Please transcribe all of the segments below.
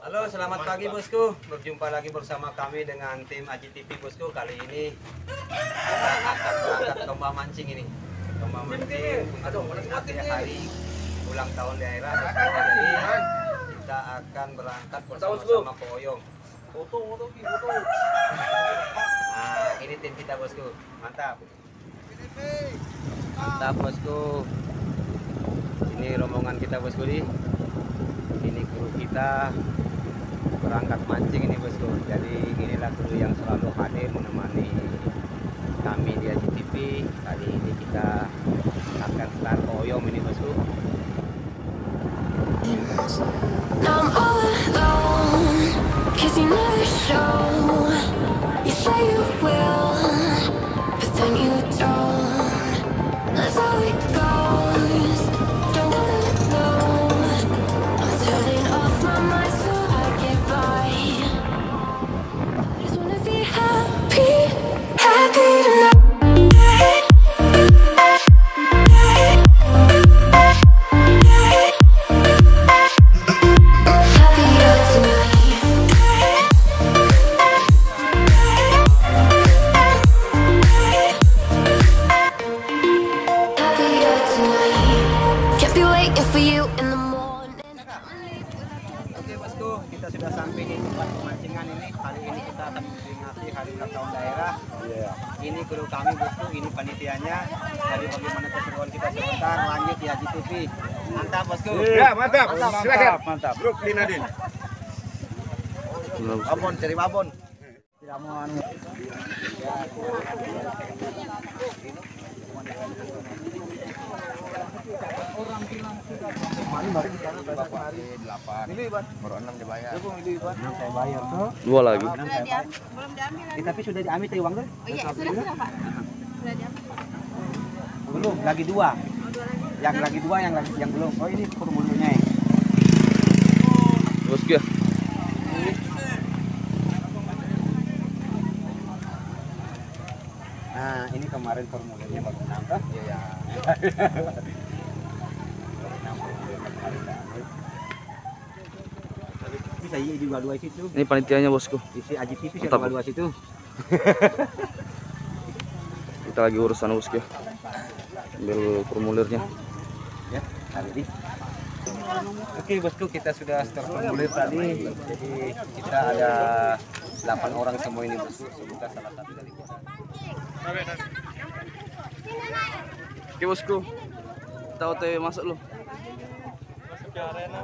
Halo, selamat pagi bosku. Berjumpa lagi bersama kami dengan tim Aji TV bosku. Kali ini kita akan berangkat lomba mancing ini. Lomba mancing untuk memperingati hari ulang tahun daerah. Jadi kita akan berangkat bersama-sama Ko Oyong. Nah, ini tim kita bosku. Mantap. Mantap bosku. Ini rombongan kita bosku nih. Ini kru kita berangkat mancing ini bosku. Jadi inilah kru yang selalu hadir menemani kami di Aji TV. Kali ini kita akan selar Ko Oyong ini bosku. I'm all alone, 'cause you never show. You say you will, but then you don't. That's how it goes. Don't wanna know. I'm turning off my mind so I get by. I just wanna be happy, happy tonight. Oke bosku, kita sudah sampai di tempat pemancingan ini. Kali ini kita akan memperingati hari ulang tahun daerah. Ini kru kami bosku, ini panitianya. Jadi bagaimana keseruan kita sebentar, lanjut di Aji TV. Mantap bosku. Ya mantap, silakan. Mantap. Bro, Dinadin. Babon, cari babon. Baru 6 dibayar. 6 saya bayar tuh. 2 lagi. Belum diambil. Tapi sudah diambil tuh uang tuh? Oh iya, sudah Pak. Sudah diambil. Belum, lagi 2. Yang lagi 2 yang belum. Oh ini formulanya. Bosku ya. Nah, ini kemarin formulirnya baru nambah. Iya. Bisa iya juga 2 situ. Ini panitianya bosku. Isi Aji TV sih Mantap. 2 situ. Kita lagi urusan bosku ya. Ambil formulirnya. Ya, kali ini. Oke bosku, kita sudah start formulir tadi. Jadi kita ada 8 orang semua ini bosku. Semoga salah satu dari kita. Oke bosku. Kita OTW masuk lu. Masuk ke arena.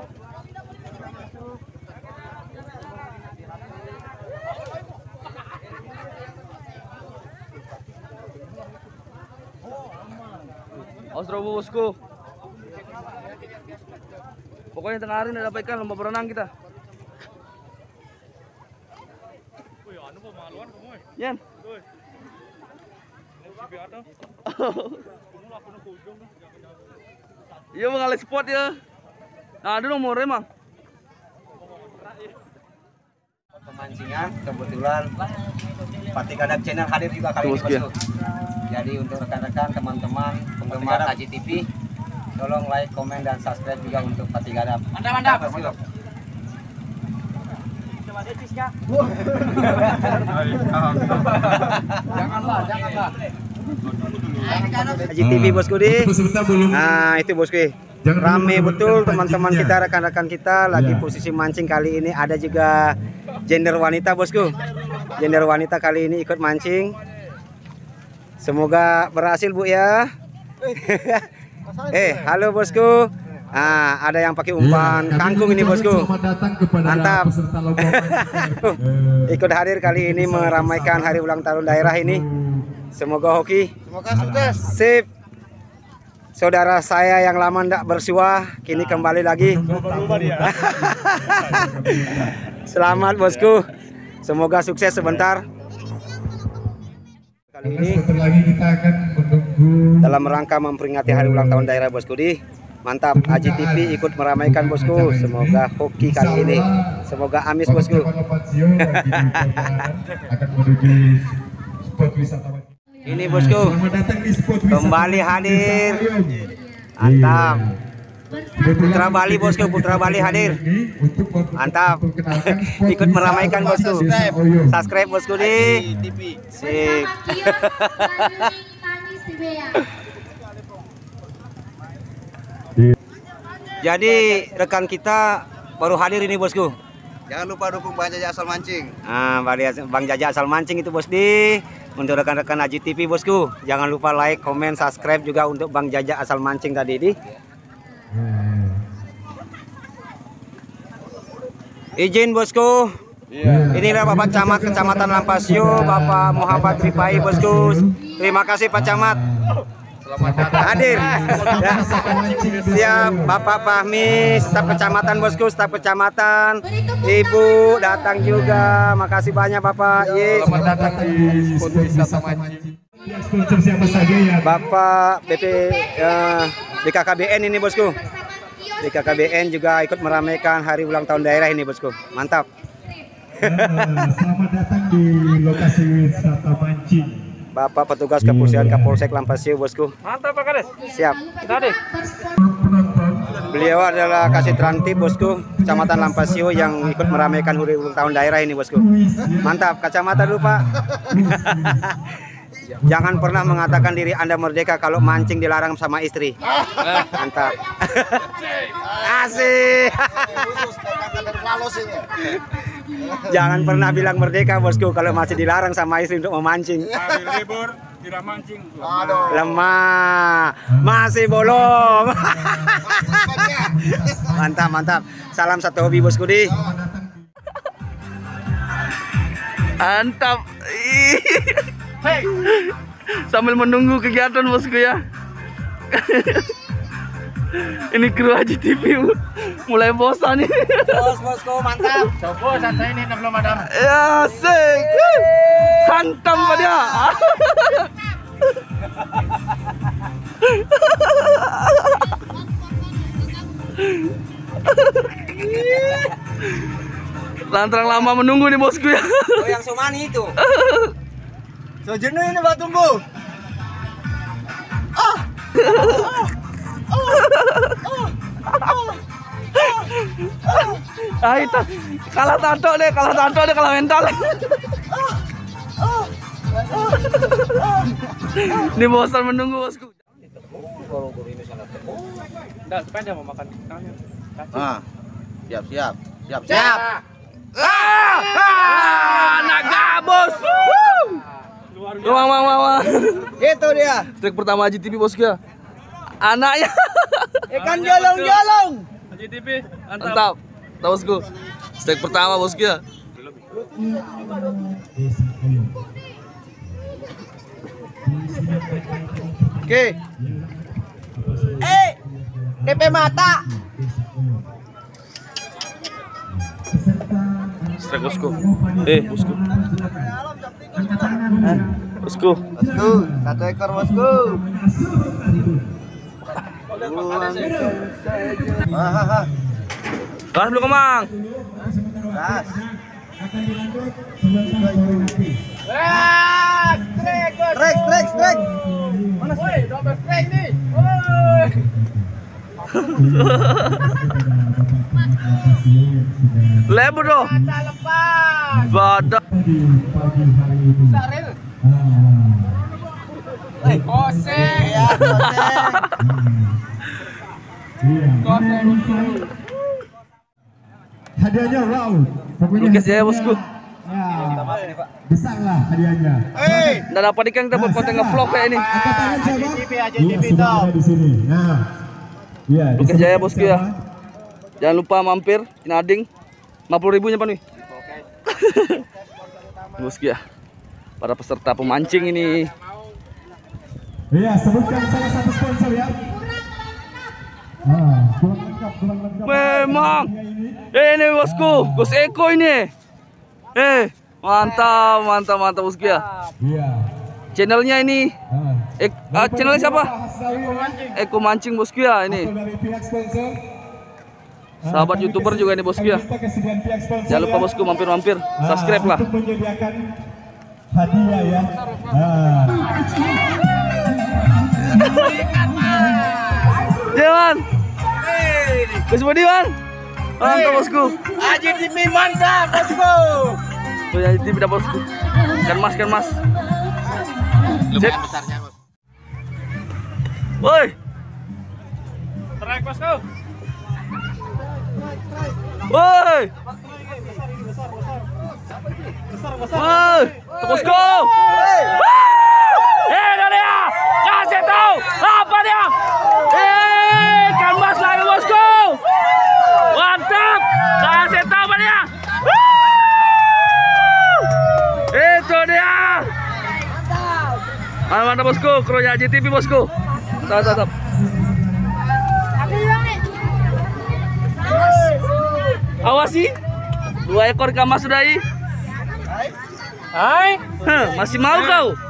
Awas robo bosku. Pokoknya tengah hari ada ikan lomba berenang kita. Wih, anu pemaluan kamu. Yan. Tuh. Si Beata. Kamu lakukan ke ujung. Iya mengalir spot ya. Nah, ada nomor emang. Pemancingan kebetulan Pati Gadak Channel hadir juga kali ini bosku. Jadi untuk rekan-rekan, teman-teman penggemar Aji TV, tolong like, komen, dan subscribe juga untuk Pati Gadak. Mantap. Janganlah. Aji TV bosku di. Nah itu bosku. Rame betul teman-teman kita, rekan-rekan kita lagi posisi mancing kali ini. Ada juga gender wanita bosku. Gender wanita kali ini ikut mancing. Semoga berhasil Bu ya. Halo bosku. Nah, ada yang pakai umpan kangkung ini bosku. Mantap. Ikut hadir kali ini meramaikan hari ulang tahun daerah ini. Semoga hoki. Semoga sukses. Sip. Saudara saya yang lama ndak bersuah kini kembali lagi. Selamat bosku. Semoga sukses sebentar. Kali ini dalam rangka memperingati hari ulang tahun daerah bosku di. Mantap, Aji TV ikut meramaikan bosku. Semoga hoki kali ini. Semoga amis bosku. Ini bosku kembali hadir. Mantap. Putra Bali bosku, Putra Bali hadir. Mantap. Ikut meramaikan bosku. Subscribe bosku di TV. Sip. Jadi rekan kita baru hadir ini bosku. Jangan lupa dukung Bang Jaja Asal Mancing. Bang Jaja Asal Mancing itu bos di. Untuk rekan-rekan Aji TV bosku, jangan lupa like, komen, subscribe juga untuk Bang Jaja Asal Mancing tadi di. Izin bosku. Inilah Bapak Camat Kecamatan Lampasio, Bapak Muhammad Ripai bosku. Terima kasih Pak Camat. Selamat datang hadir. Ya. Siap Bapak Fahmi, staf kecamatan bosku, staf kecamatan. Ibu datang juga. Makasih banyak Bapak. Selamat datang di spot wisata mancing. Sponsor siapa saja ya? Bapak BKKBN ini bosku. BKKBN juga ikut meramaikan hari ulang tahun daerah ini bosku. Mantap. Selamat datang di lokasi wisata mancing. Bapak petugas kepolisian Kapolsek Lampasio bosku. Mantap Pak Kades. Siap. Kita deh. Beliau adalah Kasih Tranti bosku, Kecamatan Lampasio yang ikut meramaikan hari ulang tahun daerah ini bosku. Mantap, kacamata dulu Pak. Jangan pernah mengatakan diri Anda merdeka kalau mancing dilarang sama istri. Mantap. Asik. Jangan pernah bilang merdeka bosku kalau masih dilarang sama istri untuk memancing. Libur tidak mancing. Lemah. Masih bolong. Mantap, mantap. Salam satu hobi bosku di. Mantap. Sambil menunggu kegiatan bosku ya. Ini kru Aji TV mulai bosan nih. Bosku mantap. Coba santai ini belum ada. Ya asik. Hantam pak dia. Lantarang lama menunggu nih bosku ya. Oh yang Somani itu. Sejenuh ini Pak Tumbuh. Itu kalah tato deh, kalah mental. Ini bosan menunggu bosku. Enggak, sepeda mau makan. Siap. Naga bos. Wah. Itu dia. Strike pertama Aji TV bosku ya. Anaknya. Ikan jolong. Aji TV. Mantap. Tahu bosku. Strike pertama bosku ya. Oke. DP mata. Strike bosku. Bosku. Bosku. Satu ekor bosku. Gas belum kemang. Gas. Strike. Mana sih? Double strike nih. Lebar dong. Badak. Saril. Koseng. Ya, Hadiahnya wow. Pokoknya Lukis ya bosku. besar lah hadiahnya. Nggak dapat ikan kita buat konten nge-vlog kayak ini. Angkat tangan siapa? Aji Iya, sudah ada di sini. Nah. Iya, di Lukis sini Jaya bosku ya. siapa? Jangan lupa mampir Inading. 50.000 nya Pak nih. Bosku ya. Para peserta pemancing ini. Iya, sebutkan salah satu sponsor ya. Kurang lengkap. Memang. Ini bosku, Gus Eko ini. Mantap bosku ya. Iya. Channelnya ini channelnya siapa? Eko Mancing bosku ya ini. Dari pihak sponsor. Sahabat YouTuber juga ini bosku ya. Kita kesediaan pihak sponsor. Jangan lupa bosku mampir-mampir. Subscribe lah. Untuk menyediakan hadiah ya. Jangan. Gus Budiman. Mantap bosku. Aji TV mantap bosku. Tuh ya TV dapat bosku. Kan mas. Lumayan besarnya bos. Woi. Trek bosku. Woi. Woi. Bosku. Dia. Kasih tahu apa dia? Kan mas lagi bosku. Mantap. Kasih tahu apa dia? Itu dia. Mantap bosku, krunya JTV bosku. Mantap. Awasi. 2 ekor ikan mas sudahi. Hai. Masih mau kau?